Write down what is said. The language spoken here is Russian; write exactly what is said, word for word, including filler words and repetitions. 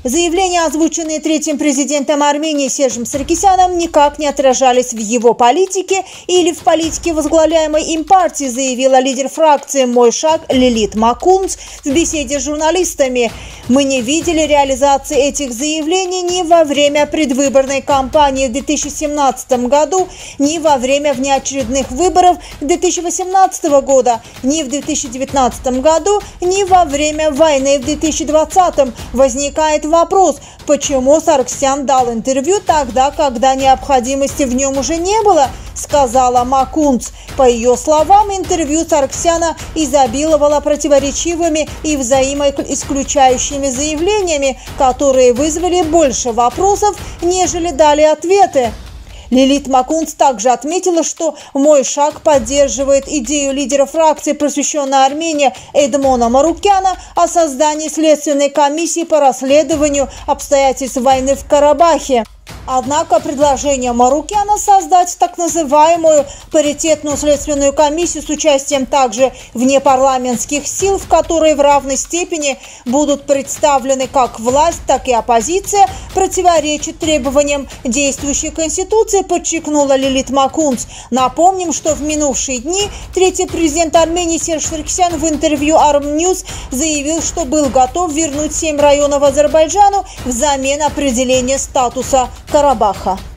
Заявления, озвученные третьим президентом Армении Сержем Саркисяном, никак не отражались в его политике или в политике возглавляемой им партии, заявила лидер фракции «Мой шаг» Лилит Макунц в беседе с журналистами. «Мы не видели реализации этих заявлений ни во время предвыборной кампании в две тысячи семнадцатом году, ни во время внеочередных выборов две тысячи восемнадцатого года, ни в две тысячи девятнадцатом году, ни во время войны в две тысячи двадцатом. Возникает вопрос, почему Саркисян дал интервью тогда, когда необходимости в нем уже не было, сказала Макунц. По ее словам, интервью Саркисяна изобиловало противоречивыми и взаимоисключающими заявлениями, которые вызвали больше вопросов, нежели дали ответы. Лилит Макунц также отметила, что «Мой шаг» поддерживает идею лидера фракции «Просвещенная Армения» Эдмона Марукяна о создании следственной комиссии по расследованию обстоятельств войны в Карабахе. Однако предложение Марукяна создать так называемую паритетную следственную комиссию с участием также внепарламентских сил, в которой в равной степени будут представлены как власть, так и оппозиция, противоречит требованиям действующей Конституции, подчеркнула Лилит Макунц. Напомним, что в минувшие дни третий президент Армении Серж Саркисян в интервью Армньюз заявил, что был готов вернуть семь районов Азербайджану взамен определения статуса Карабаха.